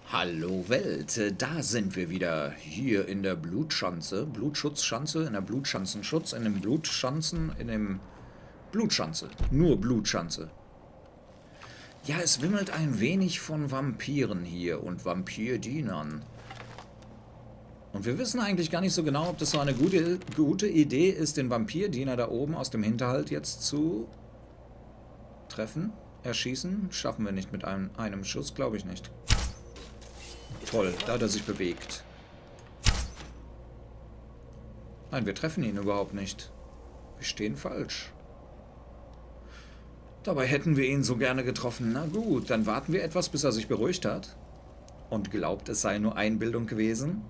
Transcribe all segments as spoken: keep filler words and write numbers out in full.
Hallo Welt, da sind wir wieder, hier in der Blutschanze, Blutschutzschanze, in der Blutschanzenschutz, in dem Blutschanzen, in dem Blutschanze, nur Blutschanze. Ja, es wimmelt ein wenig von Vampiren hier und Vampirdienern. Und wir wissen eigentlich gar nicht so genau, ob das so eine gute, gute Idee ist, den Vampirdiener da oben aus dem Hinterhalt jetzt zu treffen, erschießen. Schaffen wir nicht mit einem, einem Schuss, glaube ich nicht. Toll, da hat er sich bewegt. Nein, wir treffen ihn überhaupt nicht. Wir stehen falsch. Dabei hätten wir ihn so gerne getroffen. Na gut, dann warten wir etwas, bis er sich beruhigt hat. Und glaubt, es sei nur Einbildung gewesen.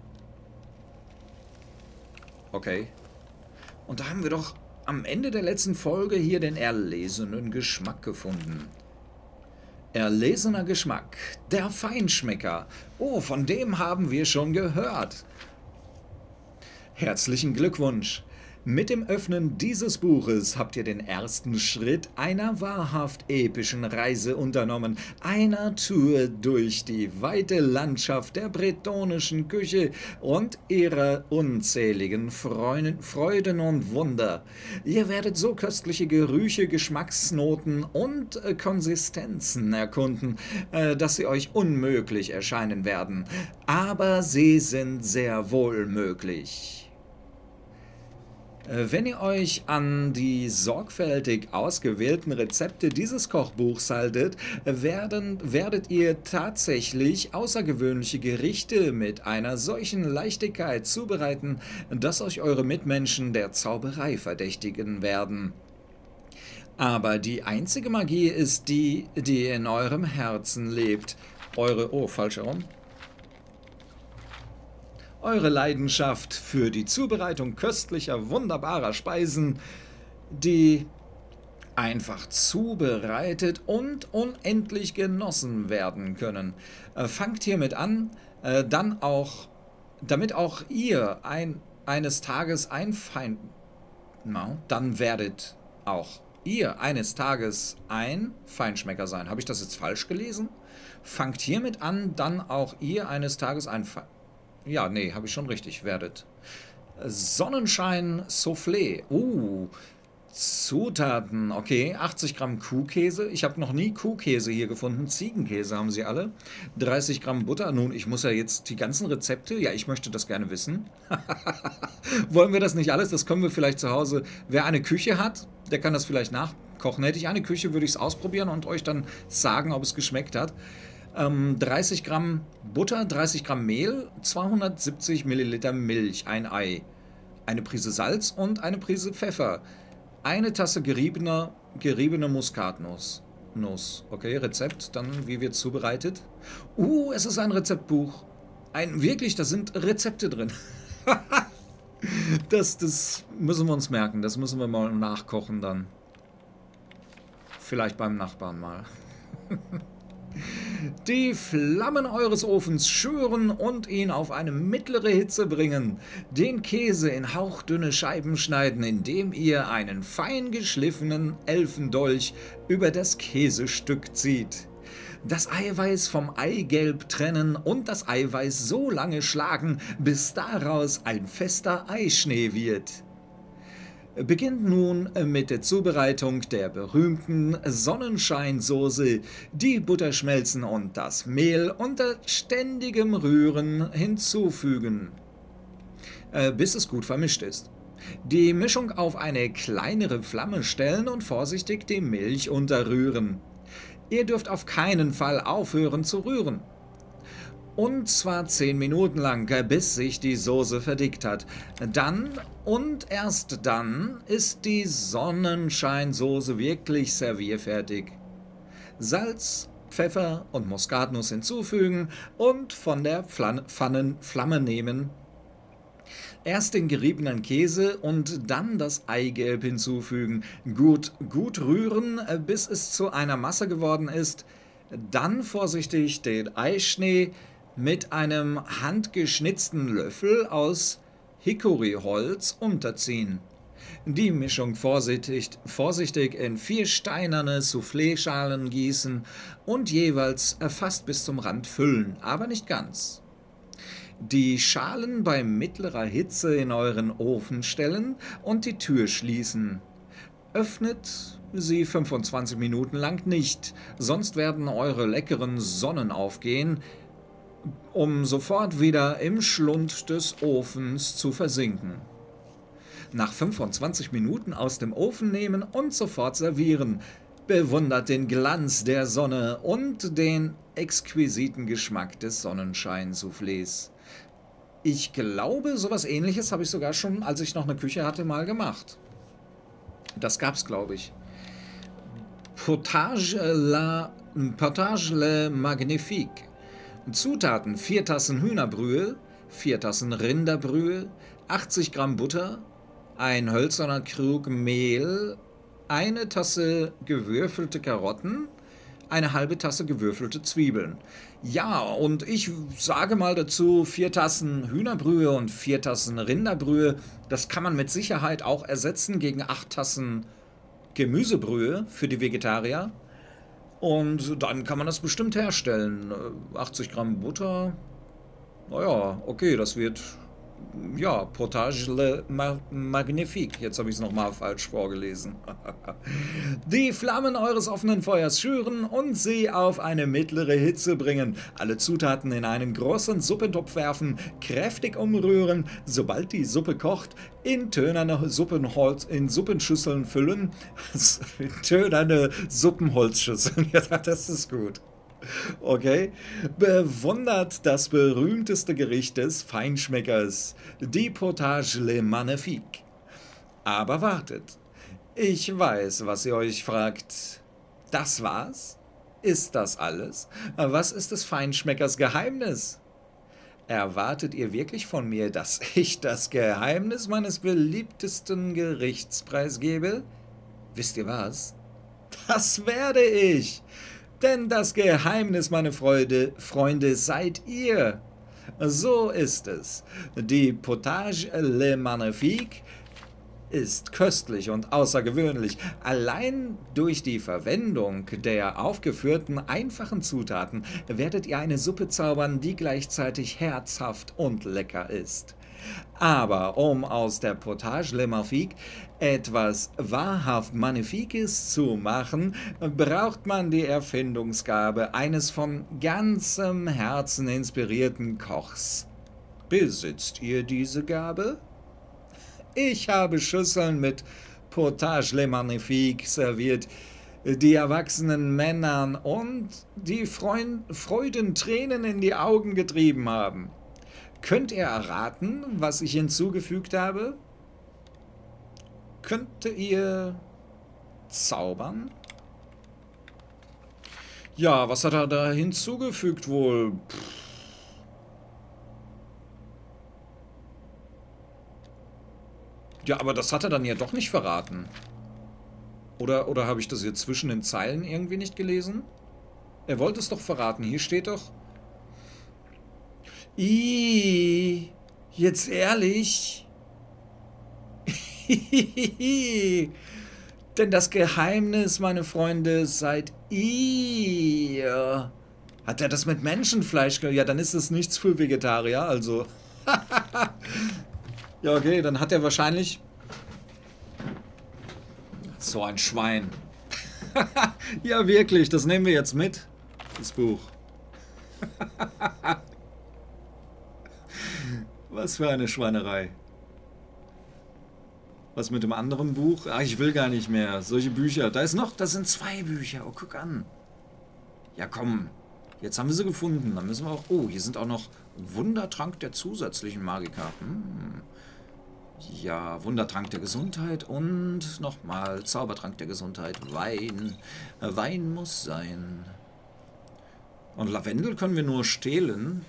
Okay. Und da haben wir doch am Ende der letzten Folge hier den erlesenen Geschmack gefunden. Erlesener Geschmack, der Feinschmecker. Oh, von dem haben wir schon gehört. Herzlichen Glückwunsch. Mit dem Öffnen dieses Buches habt ihr den ersten Schritt einer wahrhaft epischen Reise unternommen, einer Tour durch die weite Landschaft der bretonischen Küche und ihrer unzähligen Freuden, Freuden und Wunder. Ihr werdet so köstliche Gerüche, Geschmacksnoten und äh, Konsistenzen erkunden, äh, dass sie euch unmöglich erscheinen werden. Aber sie sind sehr wohl möglich. Wenn ihr euch an die sorgfältig ausgewählten Rezepte dieses Kochbuchs haltet, werden, werdet ihr tatsächlich außergewöhnliche Gerichte mit einer solchen Leichtigkeit zubereiten, dass euch eure Mitmenschen der Zauberei verdächtigen werden. Aber die einzige Magie ist die, die in eurem Herzen lebt. Eure... Oh, falsch herum. Eure Leidenschaft für die Zubereitung köstlicher, wunderbarer Speisen, die einfach zubereitet und unendlich genossen werden können. Äh, fangt hiermit an, äh, dann auch, damit auch ihr ein, eines Tages ein Feind... No, dann werdet auch ihr eines Tages ein Feinschmecker sein. Habe ich das jetzt falsch gelesen? Fangt hiermit an, dann auch ihr eines Tages ein Feinschmecker... Ja, nee, habe ich schon richtig, werdet. Sonnenschein Soufflé. Uh, Zutaten. Okay, achtzig Gramm Kuhkäse. Ich habe noch nie Kuhkäse hier gefunden. Ziegenkäse haben sie alle. dreißig Gramm Butter. Nun, ich muss ja jetzt die ganzen Rezepte... Ja, ich möchte das gerne wissen. Wollen wir das nicht alles? Das können wir vielleicht zu Hause... Wer eine Küche hat, der kann das vielleicht nachkochen. Hätte ich eine Küche, würde ich es ausprobieren und euch dann sagen, ob es geschmeckt hat. dreißig Gramm Butter, dreißig Gramm Mehl, zweihundertsiebzig Milliliter Milch, ein Ei, eine Prise Salz und eine Prise Pfeffer, eine Tasse geriebener, geriebene Muskatnuss. Nuss. Okay, Rezept, dann wie wird zubereitet. Uh, es ist ein Rezeptbuch. Ein, wirklich, da sind Rezepte drin. das, das müssen wir uns merken, das müssen wir mal nachkochen dann. Vielleicht beim Nachbarn mal. Die Flammen eures Ofens schüren und ihn auf eine mittlere Hitze bringen. Den Käse in hauchdünne Scheiben schneiden, indem ihr einen fein geschliffenen Elfendolch über das Käsestück zieht. Das Eiweiß vom Eigelb trennen und das Eiweiß so lange schlagen, bis daraus ein fester Eischnee wird. Beginnt nun mit der Zubereitung der berühmten Sonnenscheinsoße, die Butter schmelzen und das Mehl unter ständigem Rühren hinzufügen, bis es gut vermischt ist. Die Mischung auf eine kleinere Flamme stellen und vorsichtig die Milch unterrühren. Ihr dürft auf keinen Fall aufhören zu rühren. Und zwar zehn Minuten lang, bis sich die Soße verdickt hat. Dann und erst dann ist die Sonnenscheinsoße wirklich servierfertig. Salz, Pfeffer und Muskatnuss hinzufügen und von der Pfannen, Flamme nehmen. Erst den geriebenen Käse und dann das Eigelb hinzufügen. Gut, gut rühren, bis es zu einer Masse geworden ist. Dann vorsichtig den Eischnee mit einem handgeschnitzten Löffel aus Hickoryholz unterziehen. Die Mischung vorsichtig, vorsichtig in vier steinerne Soufflé-Schalen gießen und jeweils fast bis zum Rand füllen, aber nicht ganz. Die Schalen bei mittlerer Hitze in euren Ofen stellen und die Tür schließen. Öffnet sie fünfundzwanzig Minuten lang nicht, sonst werden eure leckeren Sonnen aufgehen, um sofort wieder im Schlund des Ofens zu versinken. Nach fünfundzwanzig Minuten aus dem Ofen nehmen und sofort servieren. Bewundert den Glanz der Sonne und den exquisiten Geschmack des Sonnenschein-Soufflés. Ich glaube, sowas Ähnliches habe ich sogar schon, als ich noch eine Küche hatte, mal gemacht. Das gab's, glaube ich. Potage la, Potage le Magnifique. Zutaten: vier Tassen Hühnerbrühe, vier Tassen Rinderbrühe, achtzig Gramm Butter, ein hölzerner Krug Mehl, eine Tasse gewürfelte Karotten, eine halbe Tasse gewürfelte Zwiebeln. Ja, und ich sage mal dazu, vier Tassen Hühnerbrühe und vier Tassen Rinderbrühe, das kann man mit Sicherheit auch ersetzen gegen acht Tassen Gemüsebrühe für die Vegetarier. Und dann kann man das bestimmt herstellen. achtzig Gramm Butter, naja, okay, das wird... Ja, Potage le Magnifique. Jetzt habe ich es nochmal falsch vorgelesen. Die Flammen eures offenen Feuers schüren und sie auf eine mittlere Hitze bringen. Alle Zutaten in einen großen Suppentopf werfen, kräftig umrühren. Sobald die Suppe kocht, in tönerne Suppenholz, in Suppenschüsseln füllen. Tönerne Suppenholzschüsseln. Ja, das ist gut. Okay, bewundert das berühmteste Gericht des Feinschmeckers, die Potage le Magnifique. Aber wartet, ich weiß, was ihr euch fragt. Das war's? Ist das alles? Was ist des Feinschmeckers Geheimnis? Erwartet ihr wirklich von mir, dass ich das Geheimnis meines beliebtesten Gerichts preisgebe? Wisst ihr was? Das werde ich! Denn das Geheimnis, meine Freude, Freunde, seid ihr. So ist es. Die Potage le Magnifique ist köstlich und außergewöhnlich. Allein durch die Verwendung der aufgeführten einfachen Zutaten werdet ihr eine Suppe zaubern, die gleichzeitig herzhaft und lecker ist. Aber um aus der Potage le Magnifique etwas wahrhaft Magnifiques zu machen, braucht man die Erfindungsgabe eines von ganzem Herzen inspirierten Kochs. Besitzt ihr diese Gabe? Ich habe Schüsseln mit Potage le Magnifique serviert, die erwachsenen Männern und die Freund Freudentränen in die Augen getrieben haben. Könnt ihr erraten, was ich hinzugefügt habe? Könnt ihr zaubern? Ja, was hat er da hinzugefügt wohl? Pff. Ja, aber das hat er dann ja doch nicht verraten. Oder, oder habe ich das jetzt zwischen den Zeilen irgendwie nicht gelesen? Er wollte es doch verraten. Hier steht doch... Ih, jetzt ehrlich? Denn das Geheimnis, meine Freunde, seid ihr. Hat er das mit Menschenfleisch gemacht? Ja, dann ist es nichts für Vegetarier, also. Ja, okay, dann hat er wahrscheinlich... So ein Schwein. Ja, wirklich, das nehmen wir jetzt mit, das Buch. Was für eine Schweinerei. Was mit dem anderen Buch? Ach, ich will gar nicht mehr. Solche Bücher. Da ist noch, das sind zwei Bücher. Oh, guck an. Ja, komm. Jetzt haben wir sie gefunden. Dann müssen wir auch... Oh, hier sind auch noch Wundertrank der zusätzlichen Magika. Hm. Ja, Wundertrank der Gesundheit und nochmal Zaubertrank der Gesundheit. Wein. Wein muss sein. Und Lavendel können wir nur stehlen.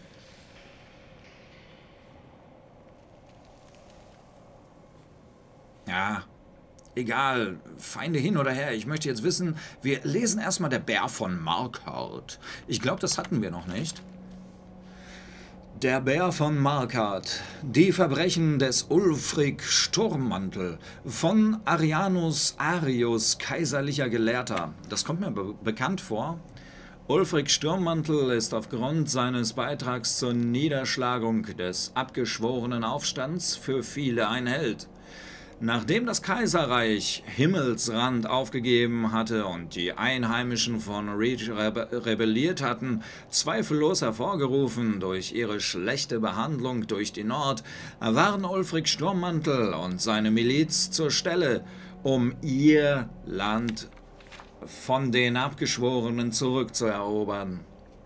Ja, egal, Feinde hin oder her. Ich möchte jetzt wissen, wir lesen erstmal der Bär von Marquard. Ich glaube, das hatten wir noch nicht. Der Bär von Markart. Die Verbrechen des Ulfric Sturmmantel von Arianus Arius, kaiserlicher Gelehrter. Das kommt mir be bekannt vor. Ulfric Sturmmantel ist aufgrund seines Beitrags zur Niederschlagung des abgeschworenen Aufstands für viele ein Held. Nachdem das Kaiserreich Himmelsrand aufgegeben hatte und die Einheimischen von Reach rebe rebelliert hatten, zweifellos hervorgerufen durch ihre schlechte Behandlung durch die Nord, waren Ulfric Sturmmantel und seine Miliz zur Stelle, um ihr Land von den Abgeschworenen zurückzuerobern.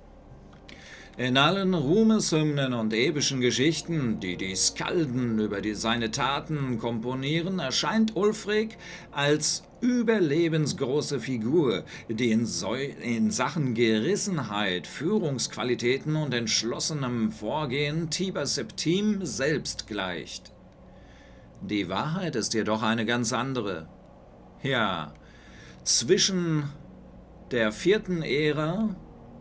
In allen Ruhmeshymnen und epischen Geschichten, die die Skalden über die, seine Taten komponieren, erscheint Ulfric als überlebensgroße Figur, die in, so in Sachen Gerissenheit, Führungsqualitäten und entschlossenem Vorgehen Tiber Septim selbst gleicht. Die Wahrheit ist jedoch eine ganz andere. Ja, zwischen der vierten Ära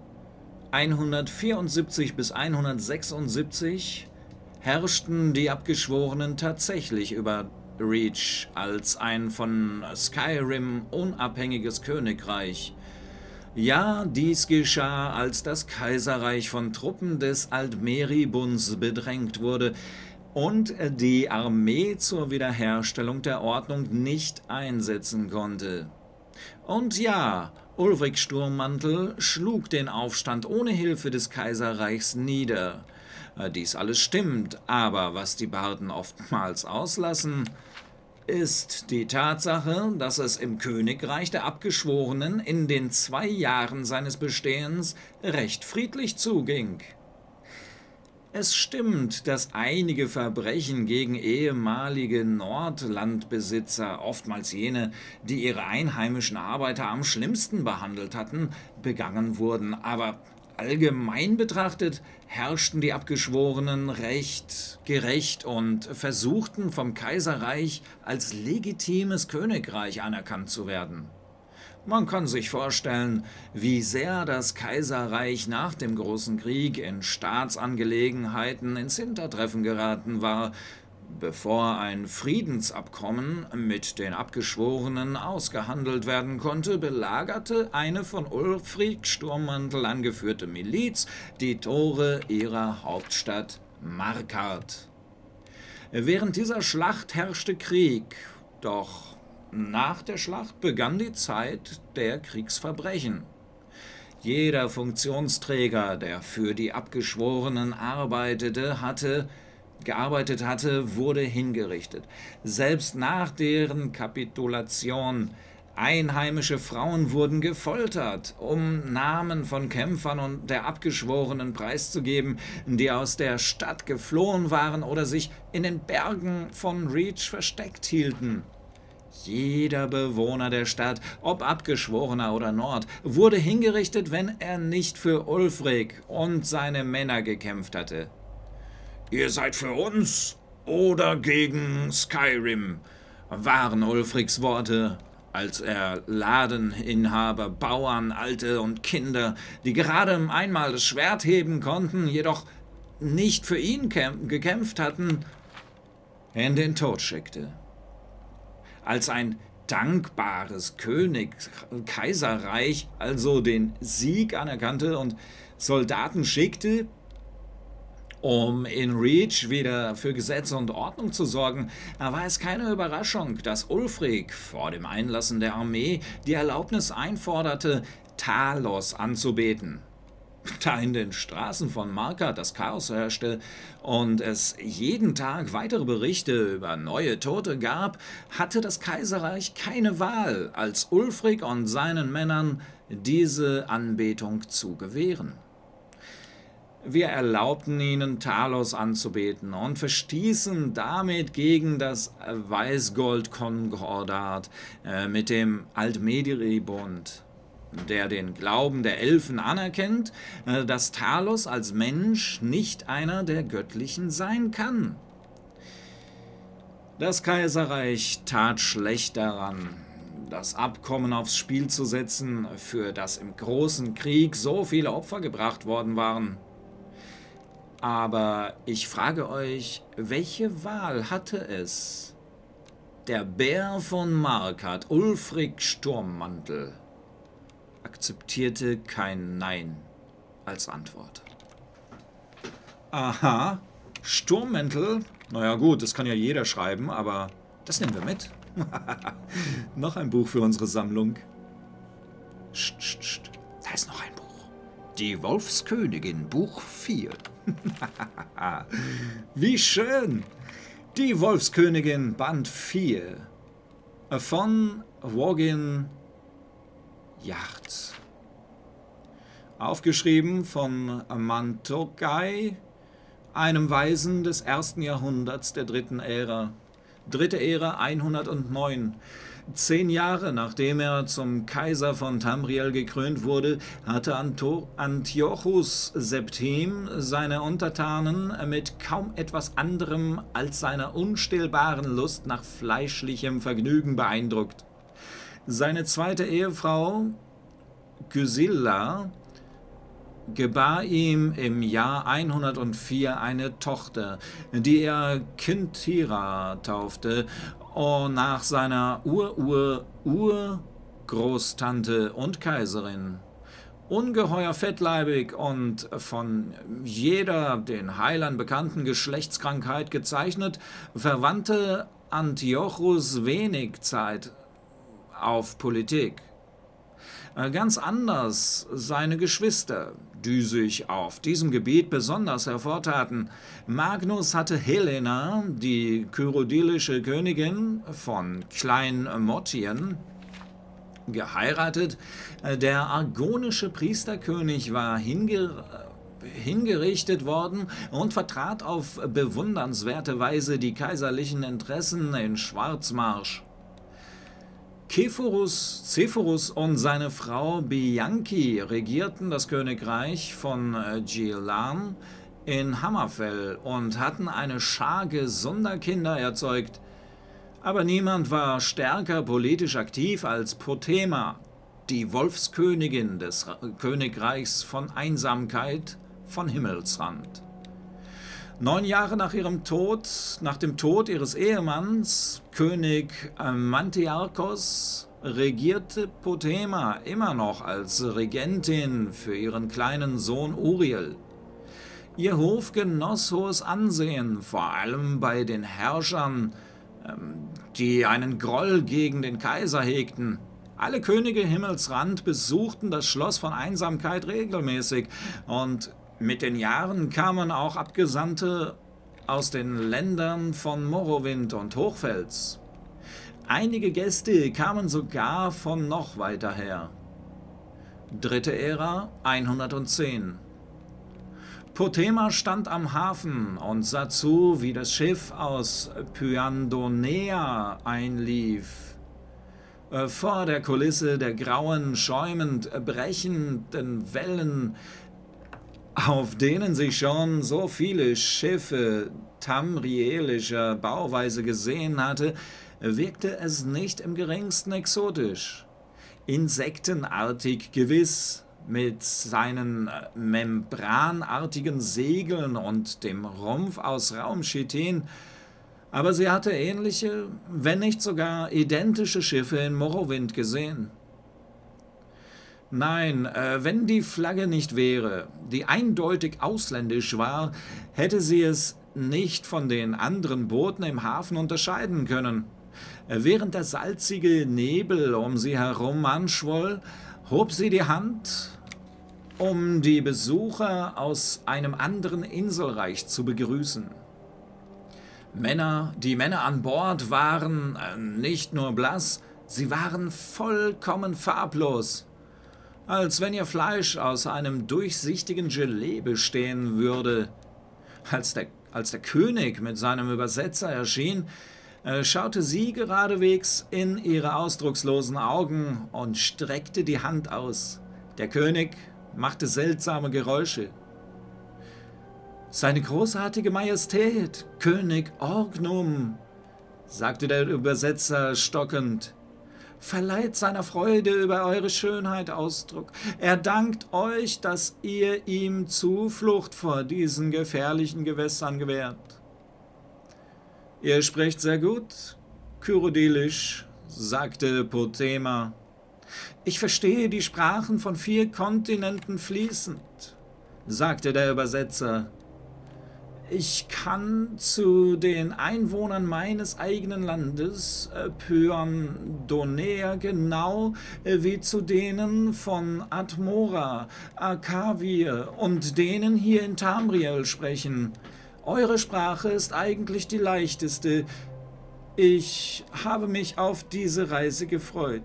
hundertvierundsiebzig bis hundertsechsundsiebzig herrschten die Abgeschworenen tatsächlich über Reach als ein von Skyrim unabhängiges Königreich. Ja, dies geschah, als das Kaiserreich von Truppen des Altmeribunds bedrängt wurde und die Armee zur Wiederherstellung der Ordnung nicht einsetzen konnte. Und ja, Ulfric Sturmmantel schlug den Aufstand ohne Hilfe des Kaiserreichs nieder. Dies alles stimmt, aber was die Barden oftmals auslassen, ist die Tatsache, dass es im Königreich der Abgeschworenen in den zwei Jahren seines Bestehens recht friedlich zuging. Es stimmt, dass einige Verbrechen gegen ehemalige Nordlandbesitzer, oftmals jene, die ihre einheimischen Arbeiter am schlimmsten behandelt hatten, begangen wurden, aber allgemein betrachtet herrschten die Abgeschworenen recht gerecht und versuchten vom Kaiserreich als legitimes Königreich anerkannt zu werden. Man kann sich vorstellen, wie sehr das Kaiserreich nach dem Großen Krieg in Staatsangelegenheiten ins Hintertreffen geraten war, bevor ein Friedensabkommen mit den Abgeschworenen ausgehandelt werden konnte, belagerte eine von Ulfric Sturmmantel angeführte Miliz die Tore ihrer Hauptstadt Markart. Während dieser Schlacht herrschte Krieg, doch nach der Schlacht begann die Zeit der Kriegsverbrechen. Jeder Funktionsträger, der für die Abgeschworenen arbeitete, hatte, gearbeitet hatte, wurde hingerichtet. Selbst nach deren Kapitulation einheimische Frauen wurden gefoltert, um Namen von Kämpfern und der Abgeschworenen preiszugeben, die aus der Stadt geflohen waren oder sich in den Bergen von Reach versteckt hielten. Jeder Bewohner der Stadt, ob Abgeschworener oder Nord, wurde hingerichtet, wenn er nicht für Ulfric und seine Männer gekämpft hatte. »Ihr seid für uns oder gegen Skyrim«, waren Ulfrics Worte, als er Ladeninhaber, Bauern, Alte und Kinder, die gerade einmal das Schwert heben konnten, jedoch nicht für ihn gekämpft hatten, in den Tod schickte. Als ein dankbares König, Kaiserreich also den Sieg anerkannte und Soldaten schickte, um in Reach wieder für Gesetz und Ordnung zu sorgen, war es keine Überraschung, dass Ulfric vor dem Einlassen der Armee die Erlaubnis einforderte, Talos anzubeten. Da in den Straßen von Markart das Chaos herrschte und es jeden Tag weitere Berichte über neue Tote gab, hatte das Kaiserreich keine Wahl, als Ulfric und seinen Männern diese Anbetung zu gewähren. Wir erlaubten ihnen, Talos anzubeten und verstießen damit gegen das Weißgold-Konkordat äh, mit dem Altmeribund, der den Glauben der Elfen anerkennt, dass Talos als Mensch nicht einer der Göttlichen sein kann. Das Kaiserreich tat schlecht daran, das Abkommen aufs Spiel zu setzen, für das im Großen Krieg so viele Opfer gebracht worden waren. Aber ich frage euch, welche Wahl hatte es? Der Bär von Markart, Ulfric Sturmmantel, akzeptierte kein Nein als Antwort. Aha, Sturmmäntel? Naja gut, das kann ja jeder schreiben, aber das nehmen wir mit. Noch ein Buch für unsere Sammlung. Psst, psst, psst. Da ist noch ein Buch. Die Wolfskönigin, Buch vier. Wie schön! Die Wolfskönigin, Band vier. Von Wogin Yacht. Aufgeschrieben von Mantogai, einem Weisen des ersten Jahrhunderts der dritten Ära. Dritte Ära hundertneun. Zehn Jahre nachdem er zum Kaiser von Tamriel gekrönt wurde, hatte Anto Antiochus Septim seine Untertanen mit kaum etwas anderem als seiner unstillbaren Lust nach fleischlichem Vergnügen beeindruckt. Seine zweite Ehefrau, Gysilla, gebar ihm im Jahr hundertvier eine Tochter, die er Kintira taufte, und nach seiner Ur-Ur-Urgroßtante und Kaiserin. Ungeheuer fettleibig und von jeder den Heilern bekannten Geschlechtskrankheit gezeichnet, verwandte Antiochus wenig Zeit auf Politik. Ganz anders seine Geschwister, die sich auf diesem Gebiet besonders hervortaten. Magnus hatte Helena, die kyrodylische Königin von Klein-Mottien, geheiratet. Der argonische Priesterkönig war hinger hingerichtet worden und vertrat auf bewundernswerte Weise die kaiserlichen Interessen in Schwarzmarsch. Kephorus, Zephorus und seine Frau Bianchi regierten das Königreich von Gillan in Hammerfell und hatten eine Schar gesunder Kinder erzeugt. Aber niemand war stärker politisch aktiv als Pothema, die Wolfskönigin des Königreichs von Einsamkeit von Himmelsrand. Neun Jahre nach ihrem Tod, nach dem Tod ihres Ehemanns, König Mantiarchos, regierte Pothema immer noch als Regentin für ihren kleinen Sohn Uriel. Ihr Hof genoss hohes Ansehen, vor allem bei den Herrschern, die einen Groll gegen den Kaiser hegten. Alle Könige Himmelsrand besuchten das Schloss von Einsamkeit regelmäßig und mit den Jahren kamen auch Abgesandte aus den Ländern von Morrowind und Hochfels. Einige Gäste kamen sogar von noch weiter her. Dritte Ära hundertzehn. Pothema stand am Hafen und sah zu, wie das Schiff aus Pyandonea einlief. Vor der Kulisse der grauen, schäumend brechenden Wellen, auf denen sich schon so viele Schiffe tamrielischer Bauweise gesehen hatte, wirkte es nicht im geringsten exotisch. Insektenartig gewiss, mit seinen membranartigen Segeln und dem Rumpf aus Raumchitin, aber sie hatte ähnliche, wenn nicht sogar identische Schiffe in Morrowind gesehen. Nein, äh, wenn die Flagge nicht wäre, die eindeutig ausländisch war, hätte sie es nicht von den anderen Booten im Hafen unterscheiden können. Während der salzige Nebel um sie herum anschwoll, hob sie die Hand, um die Besucher aus einem anderen Inselreich zu begrüßen. Männer, die Männer an Bord waren äh, nicht nur blass, sie waren vollkommen farblos. Als wenn ihr Fleisch aus einem durchsichtigen Gelee bestehen würde. Als der, als der König mit seinem Übersetzer erschien, äh, schaute sie geradewegs in ihre ausdruckslosen Augen und streckte die Hand aus. Der König machte seltsame Geräusche. »Seine großartige Majestät, König Orgnum«, sagte der Übersetzer stockend. Verleiht seiner Freude über eure Schönheit Ausdruck. Er dankt euch, dass ihr ihm Zuflucht vor diesen gefährlichen Gewässern gewährt. Ihr sprecht sehr gut, Kyrodilisch, sagte Pothema. Ich verstehe die Sprachen von vier Kontinenten fließend, sagte der Übersetzer. Ich kann zu den Einwohnern meines eigenen Landes, äh, Pyandonea, genau äh, wie zu denen von Atmora, Akavir und denen hier in Tamriel sprechen. Eure Sprache ist eigentlich die leichteste. Ich habe mich auf diese Reise gefreut.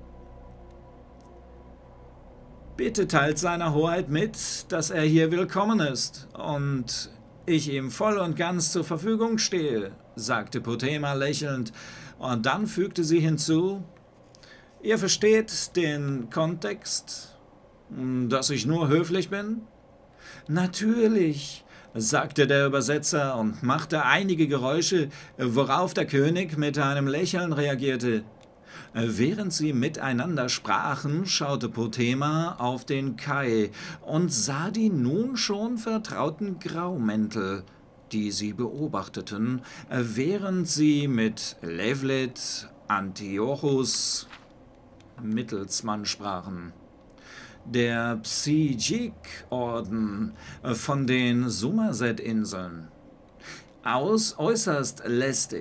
Bitte teilt seiner Hoheit mit, dass er hier willkommen ist und ich ihm voll und ganz zur Verfügung stehe, sagte Pothema lächelnd, und dann fügte sie hinzu, ihr versteht den Kontext, dass ich nur höflich bin? Natürlich, sagte der Übersetzer und machte einige Geräusche, worauf der König mit einem Lächeln reagierte. Während sie miteinander sprachen, schaute Pothema auf den Kai und sah die nun schon vertrauten Graumäntel, die sie beobachteten, während sie mit Levlet Antiochus Mittelsmann sprachen. Der Psyjik-Orden von den Summerset-Inseln. Aus äußerst lästig.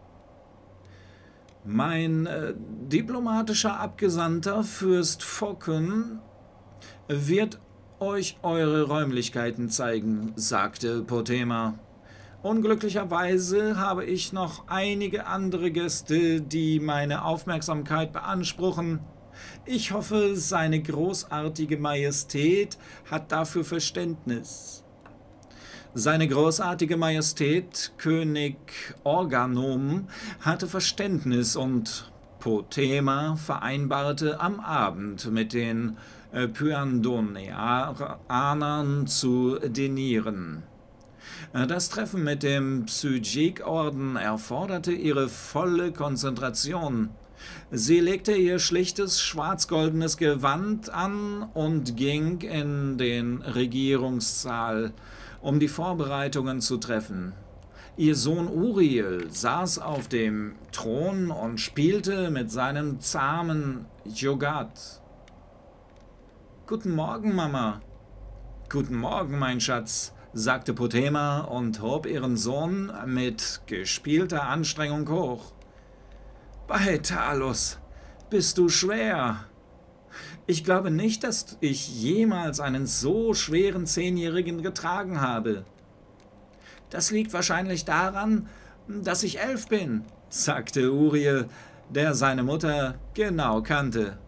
Mein äh, diplomatischer Abgesandter Fürst Focken wird euch eure Räumlichkeiten zeigen, sagte Pothema. Unglücklicherweise habe ich noch einige andere Gäste, die meine Aufmerksamkeit beanspruchen. Ich hoffe, seine großartige Majestät hat dafür Verständnis. Seine großartige Majestät, König Organom, hatte Verständnis und Pothema vereinbarte am Abend mit den äh, Pyandoneanern zu dinieren. Das Treffen mit dem Psyjik-Orden erforderte ihre volle Konzentration. Sie legte ihr schlichtes schwarz-goldenes Gewand an und ging in den Regierungssaal, um die Vorbereitungen zu treffen. Ihr Sohn Uriel saß auf dem Thron und spielte mit seinem zahmen Jogat. »Guten Morgen, Mama.« »Guten Morgen, mein Schatz«, sagte Pothema und hob ihren Sohn mit gespielter Anstrengung hoch. »Bei Talos, bist du schwer.« Ich glaube nicht, dass ich jemals einen so schweren Zehnjährigen getragen habe. Das liegt wahrscheinlich daran, dass ich elf bin, sagte Uriel, der seine Mutter genau kannte.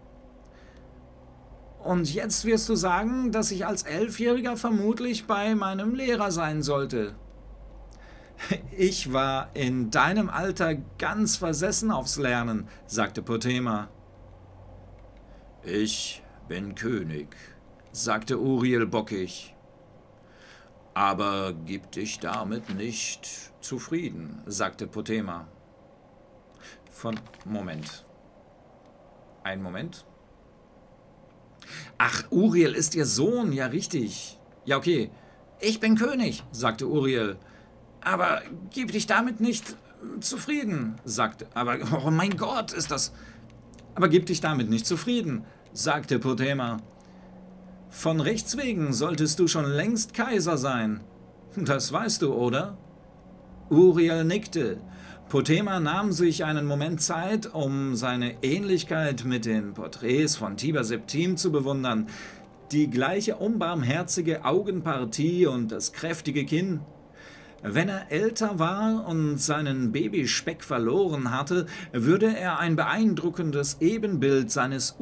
Und jetzt wirst du sagen, dass ich als Elfjähriger vermutlich bei meinem Lehrer sein sollte. Ich war in deinem Alter ganz versessen aufs Lernen, sagte Pothema. »Ich bin König«, sagte Uriel bockig. »Aber gib dich damit nicht zufrieden«, sagte Pothema. Von Moment. Ein Moment. »Ach, Uriel ist ihr Sohn, ja richtig. Ja, okay. Ich bin König«, sagte Uriel. »Aber gib dich damit nicht zufrieden«, sagte. »Aber, oh mein Gott, ist das... Aber gib dich damit nicht zufrieden«, sagte Pothema. »Von Rechts wegen solltest du schon längst Kaiser sein. Das weißt du, oder?« Uriel nickte. Pothema nahm sich einen Moment Zeit, um seine Ähnlichkeit mit den Porträts von Tiber Septim zu bewundern. Die gleiche unbarmherzige Augenpartie und das kräftige Kinn. Wenn er älter war und seinen Babyspeck verloren hatte, würde er ein beeindruckendes Ebenbild seines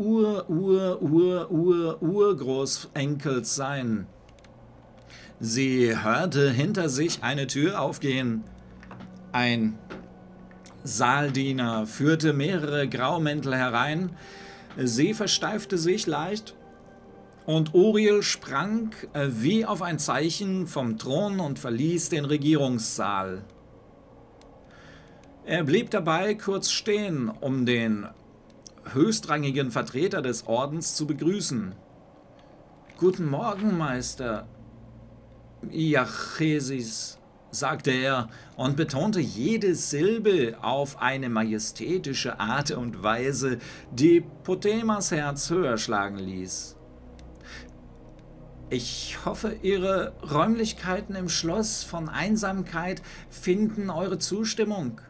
Ur-Ur-Ur-Ur-Urgroßenkels sein. Sie hörte hinter sich eine Tür aufgehen. Ein Saaldiener führte mehrere Graumäntel herein. Sie versteifte sich leicht, und Uriel sprang wie auf ein Zeichen vom Thron und verließ den Regierungssaal. Er blieb dabei kurz stehen, um den höchstrangigen Vertreter des Ordens zu begrüßen. »Guten Morgen, Meister Iachesis«, sagte er und betonte jede Silbe auf eine majestätische Art und Weise, die Pothemas Herz höher schlagen ließ. »Ich hoffe, Ihre Räumlichkeiten im Schloss von Einsamkeit finden eure Zustimmung.«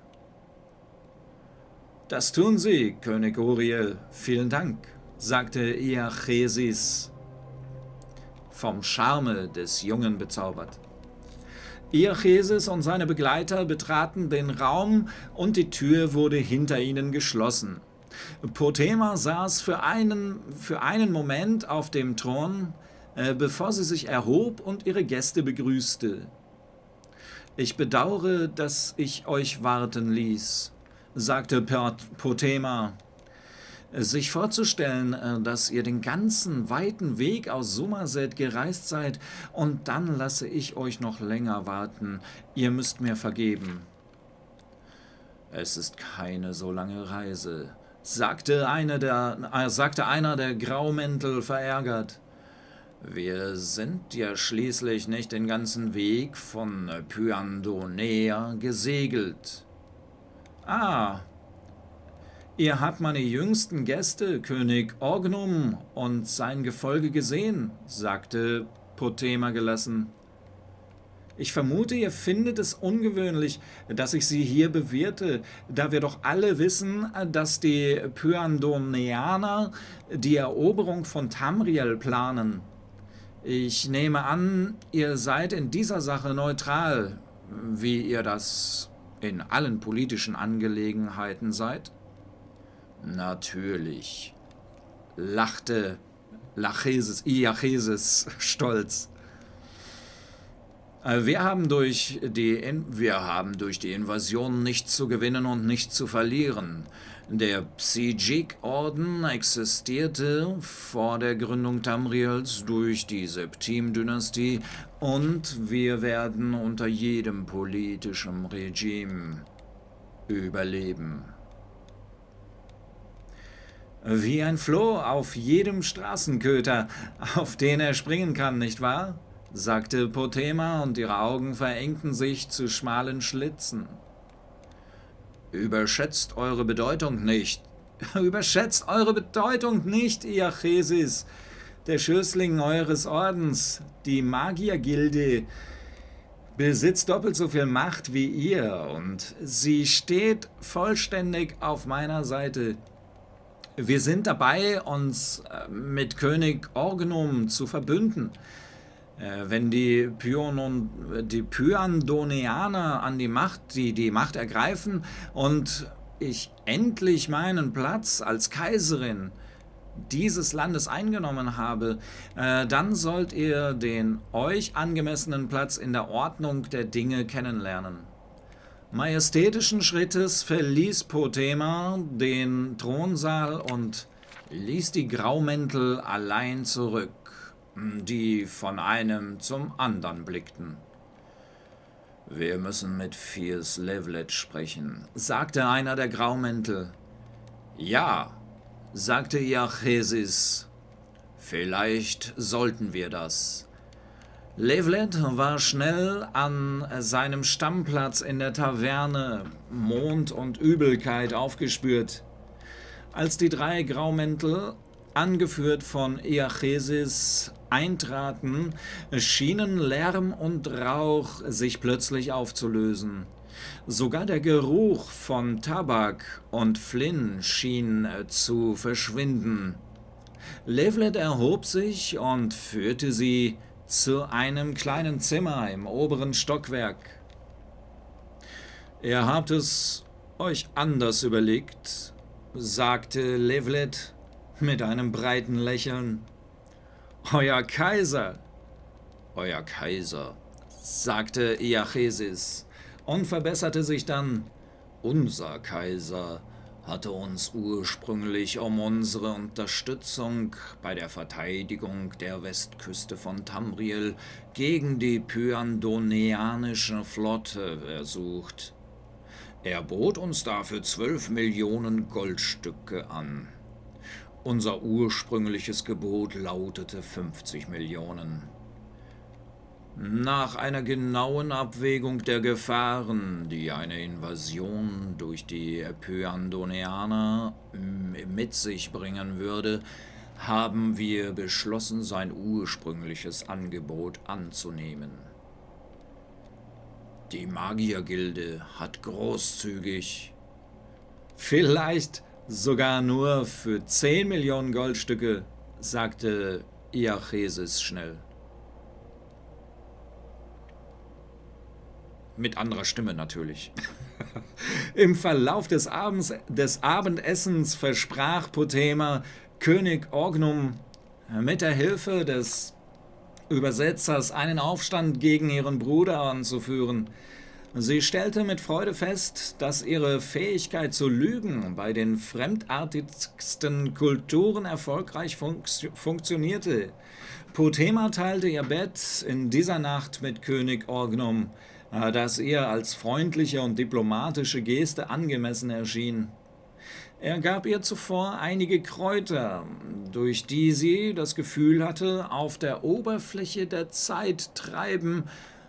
»Das tun sie, König Uriel. Vielen Dank«, sagte Iachesis, vom Charme des Jungen bezaubert. Iachesis und seine Begleiter betraten den Raum und die Tür wurde hinter ihnen geschlossen. Pothema saß für einen, für einen Moment auf dem Thron, äh, bevor sie sich erhob und ihre Gäste begrüßte. »Ich bedauere, dass ich euch warten ließ«, sagte Pothema. »Sich vorzustellen, dass ihr den ganzen weiten Weg aus Summerset gereist seid und dann lasse ich euch noch länger warten. Ihr müsst mir vergeben.« »Es ist keine so lange Reise«, sagte, eine der, äh, sagte einer der Graumäntel verärgert. »Wir sind ja schließlich nicht den ganzen Weg von Pyandonea gesegelt.« »Ah, ihr habt meine jüngsten Gäste, König Orgnum und sein Gefolge gesehen«, sagte Pothema gelassen. »Ich vermute, ihr findet es ungewöhnlich, dass ich sie hier bewirte, da wir doch alle wissen, dass die Pyandoneaner die Eroberung von Tamriel planen. Ich nehme an, ihr seid in dieser Sache neutral, wie ihr das in allen politischen Angelegenheiten seid?« »Natürlich«, lachte Lachesis, Iachesis stolz. Wir haben, durch die, wir haben durch die Invasion nichts zu gewinnen und nichts zu verlieren. Der Psijic-Orden existierte vor der Gründung Tamriels durch die Septim-Dynastie und wir werden unter jedem politischen Regime überleben. Wie ein Floh auf jedem Straßenköter, auf den er springen kann, nicht wahr?«, sagte Pothema, und ihre Augen verengten sich zu schmalen Schlitzen. »Überschätzt eure Bedeutung nicht. Überschätzt eure Bedeutung nicht, Iachesis. Der Schößling eures Ordens, die Magiergilde, besitzt doppelt so viel Macht wie ihr und sie steht vollständig auf meiner Seite. Wir sind dabei, uns mit König Orgnum zu verbünden. Wenn die, Pyonon, die Pyandoneaner an die Macht, die, die Macht ergreifen und ich endlich meinen Platz als Kaiserin dieses Landes eingenommen habe, äh, dann sollt ihr den euch angemessenen Platz in der Ordnung der Dinge kennenlernen.« Majestätischen Schrittes verließ Pothema den Thronsaal und ließ die Graumäntel allein zurück, die von einem zum anderen blickten. »Wir müssen mit Firs Levlet sprechen«, sagte einer der Graumäntel. »Ja«, sagte Iachesis, »vielleicht sollten wir das.« Levlet war schnell an seinem Stammplatz in der Taverne, Mond und Übelkeit aufgespürt. Als die drei Graumäntel, angeführt von Iachesis, eintraten, schienen Lärm und Rauch sich plötzlich aufzulösen. Sogar der Geruch von Tabak und Flynn schien zu verschwinden. Levlet erhob sich und führte sie zu einem kleinen Zimmer im oberen Stockwerk. »Ihr habt es euch anders überlegt«, sagte Levlet mit einem breiten Lächeln. »Euer Kaiser!« »Euer Kaiser«, sagte Iachesis und verbesserte sich dann. »Unser Kaiser hatte uns ursprünglich um unsere Unterstützung bei der Verteidigung der Westküste von Tamriel gegen die pyandoneanische Flotte ersucht. Er bot uns dafür zwölf Millionen Goldstücke an. Unser ursprüngliches Gebot lautete fünfzig Millionen. Nach einer genauen Abwägung der Gefahren, die eine Invasion durch die Pyandoneaner mit sich bringen würde, haben wir beschlossen, sein ursprüngliches Angebot anzunehmen. Die Magiergilde hat großzügig, vielleicht sogar nur für zehn Millionen Goldstücke, sagte Iachesis schnell. Mit anderer Stimme natürlich. Im Verlauf des, Abends, des Abendessens versprach Pothema, König Orgnum mit der Hilfe des Übersetzers einen Aufstand gegen ihren Bruder anzuführen. Sie stellte mit Freude fest, dass ihre Fähigkeit zu lügen bei den fremdartigsten Kulturen erfolgreich fun funktionierte. Pothema teilte ihr Bett in dieser Nacht mit König Orgnum, das ihr als freundliche und diplomatische Geste angemessen erschien. Er gab ihr zuvor einige Kräuter, durch die sie das Gefühl hatte, auf der Oberfläche der Zeit treiben,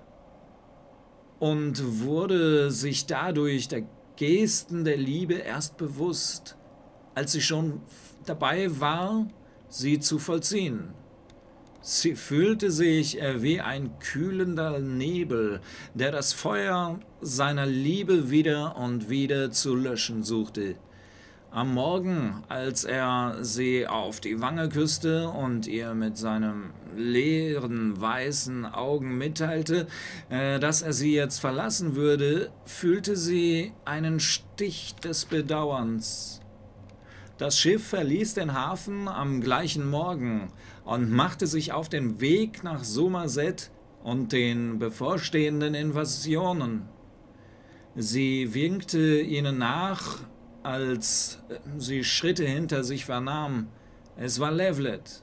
und wurde sich dadurch der Gesten der Liebe erst bewusst, als sie schon dabei war, sie zu vollziehen. Sie fühlte sich wie ein kühlender Nebel, der das Feuer seiner Liebe wieder und wieder zu löschen suchte. Am Morgen, als er sie auf die Wange küsste und ihr mit seinen leeren, weißen Augen mitteilte, äh, dass er sie jetzt verlassen würde, fühlte sie einen Stich des Bedauerns. Das Schiff verließ den Hafen am gleichen Morgen und machte sich auf den Weg nach Somerset und den bevorstehenden Invasionen. Sie winkte ihnen nach, als sie Schritte hinter sich vernahm. Es war Levlet.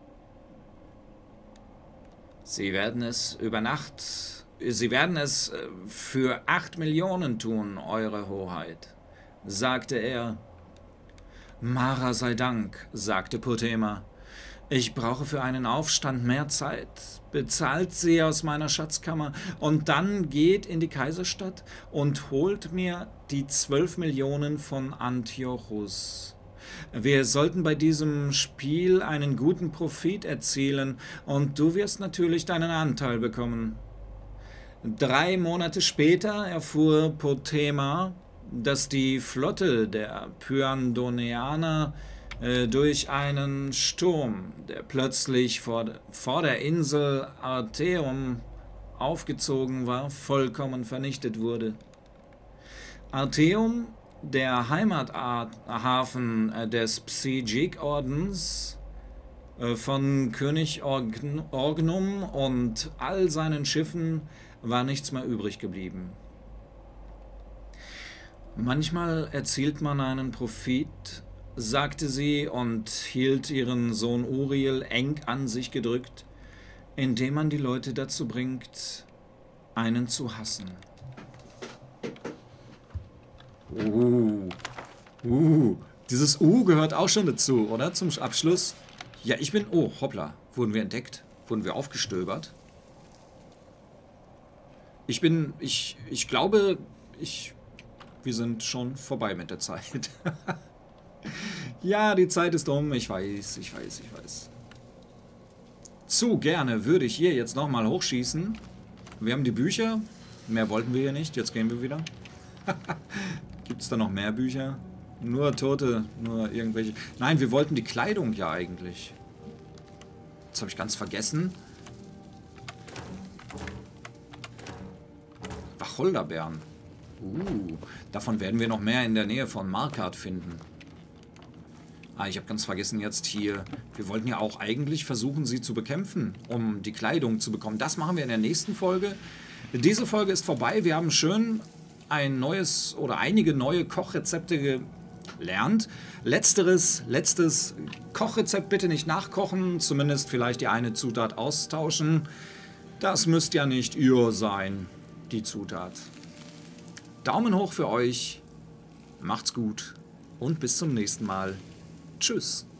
Sie werden es über Nacht, Sie werden es für acht Millionen tun, Eure Hoheit, sagte er. Mara sei Dank, sagte Pothema. Ich brauche für einen Aufstand mehr Zeit. Bezahlt sie aus meiner Schatzkammer und dann geht in die Kaiserstadt und holt mir die zwölf Millionen von Antiochus. Wir sollten bei diesem Spiel einen guten Profit erzielen und du wirst natürlich deinen Anteil bekommen. Drei Monate später erfuhr Pothema, dass die Flotte der Pyandoneaner durch einen Sturm, der plötzlich vor, vor der Insel Arteum aufgezogen war, vollkommen vernichtet wurde. Arteum, der Heimathafen des Psychic-Ordens von König Orgnum und all seinen Schiffen, war nichts mehr übrig geblieben. Manchmal erzielt man einen Profit, sagte sie und hielt ihren Sohn Uriel eng an sich gedrückt, indem man die Leute dazu bringt, einen zu hassen. Uh, uh, dieses U gehört auch schon dazu, oder? Zum Abschluss. Ja, ich bin... Oh, hoppla. Wurden wir entdeckt? Wurden wir aufgestöbert? Ich bin... Ich, ich glaube, ich... Wir sind schon vorbei mit der Zeit. Ja, die Zeit ist um. Ich weiß, ich weiß, ich weiß. Zu gerne würde ich hier jetzt nochmal hochschießen. Wir haben die Bücher. Mehr wollten wir hier nicht. Jetzt gehen wir wieder. Gibt es da noch mehr Bücher? Nur Tote, nur irgendwelche... Nein, wir wollten die Kleidung ja eigentlich. Das habe ich ganz vergessen. Wacholderbeeren. Uh, davon werden wir noch mehr in der Nähe von Markarth finden. Ah, ich habe ganz vergessen jetzt hier, wir wollten ja auch eigentlich versuchen, sie zu bekämpfen, um die Kleidung zu bekommen. Das machen wir in der nächsten Folge. Diese Folge ist vorbei. Wir haben schön ein neues oder einige neue Kochrezepte gelernt. Letzteres, letztes Kochrezept bitte nicht nachkochen, zumindest vielleicht die eine Zutat austauschen. Das müsst ja nicht ihr sein, die Zutat. Daumen hoch für euch, macht's gut und bis zum nächsten Mal. Tschüss.